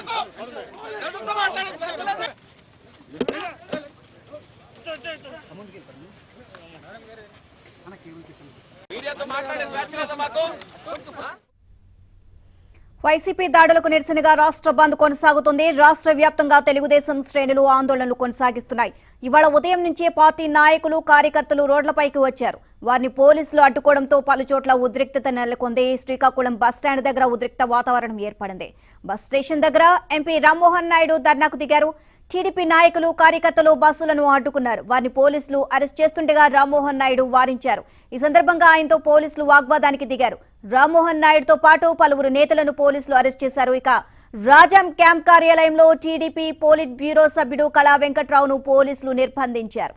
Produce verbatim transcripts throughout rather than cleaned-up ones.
YCP దాడులకు నిరసనగా రాష్ట్ర బంద్ కొనసాగుతుంది. రాష్ట్ర వ్యాప్తంగా తెలుగుదేశం శ్రేణులు ఆందోళనలు కొనసాగిస్తున్నాయి. ఇవాళ ఉదయం నుంచే పార్టీ నాయకులు కార్యకర్తలు రోడ్లపైకి వచ్చారు. వారిని పోలీసులు అడ్డుకోవడంతో పలుచోట్ల ఉద్రిక్తత నెలకొంది. శ్రీకాకుళం బస్టాండ్ దగ్గర ఉద్రిక్త వాతావరణం ఏర్పడింది. బస్ స్టేషన్ దగ్గర ఎంపీ రామ్మోహన్ నాయుడు ధర్నాకు దిగారు. టీడీపీ నాయకులు కార్యకర్తలు బస్సులను అడ్డుకున్నారు. వారిని పోలీసులు అరెస్ట్ చేస్తుండగా రామ్మోహన్ నాయుడు వారించారు. ఈ సందర్భంగా ఆయనతో పోలీసులు వాగ్వాదానికి దిగారు. రామ్మోహన్ నాయుడుతో పాటు పలువురు నేతలను పోలీసులు అరెస్ట్ చేశారు. ఇక రాజాం క్యాంప్ కార్యాలయంలో టీడీపీ పోలిట్ బ్యూరో సభ్యుడు కళా వెంకట్రావును పోలీసులు నిర్బంధించారు.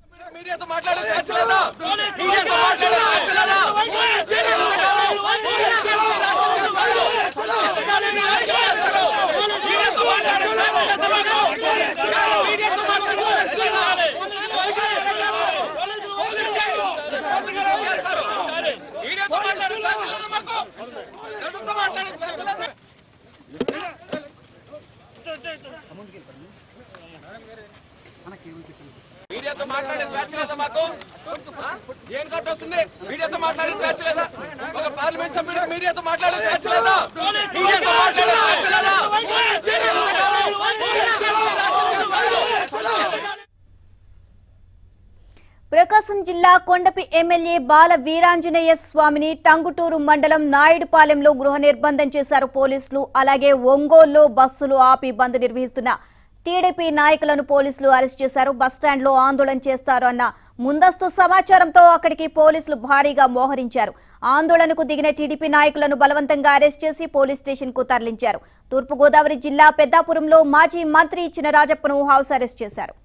మీడియాతో మాట్లాడే స్వేచ్ఛ లేదా? మాకు ఏం కట్ వస్తుంది? మీడియాతో మాట్లాడే స్వేచ్ఛ లేదా? ఒక పార్లమెంట్ సభ్యుడు మీడియాతో మాట్లాడే స్వేచ్ఛ లేదా? మీడియాతో మాట్లాడే స్వేచ్ఛ లేదా? ప్రకాశం జిల్లా కొండపి ఎమ్మెల్యే బాల వీరాంజనేయ స్వామిని టంగుటూరు మండలం నాయుడుపాలెంలో గృహ నిర్బంధం చేశారు పోలీసులు. అలాగే ఒంగోలులో బస్సులు ఆపి బంద్ నిర్వహిస్తున్న టీడీపీ నాయకులను పోలీసులు అరెస్ట్ చేశారు. బస్టాండ్ లో ఆందోళన చేస్తారు అన్న ముందస్తు సమాచారంతో అక్కడికి పోలీసులు భారీగా మోహరించారు. ఆందోళనకు దిగిన టీడీపీ నాయకులను బలవంతంగా అరెస్ట్ చేసి పోలీస్ స్టేషన్ కు తరలించారు. తూర్పుగోదావరి జిల్లా పెద్దాపురంలో మాజీ మంత్రి చినరాజప్పను హౌస్ అరెస్ట్ చేశారు.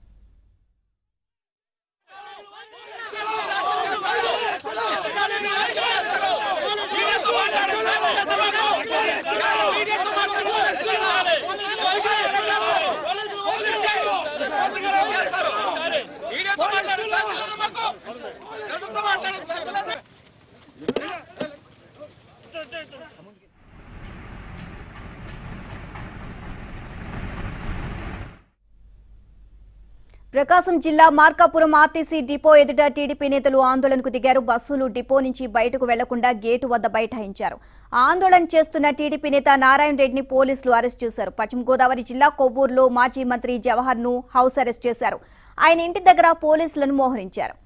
ప్రకాశం జిల్లా మార్కాపురం ఆర్టీసీ డిపో ఎదుట టీడీపీ నేతలు ఆందోళనకు దిగారు. బస్సులు డిపో నుంచి బయటకు వెళ్లకుండా గేటు వద్ద బైఠాయించారు. ఆందోళన చేస్తున్న టీడీపీ నేత నారాయణ రెడ్డిని పోలీసులు అరెస్ట్ చేశారు. పశ్చిమ గోదావరి జిల్లా కొవ్వూరులో మాజీ మంత్రి జవహర్ ను హౌస్ అరెస్ట్ చేశారు. ఆయన ఇంటి దగ్గర పోలీసులను మోహరించారు.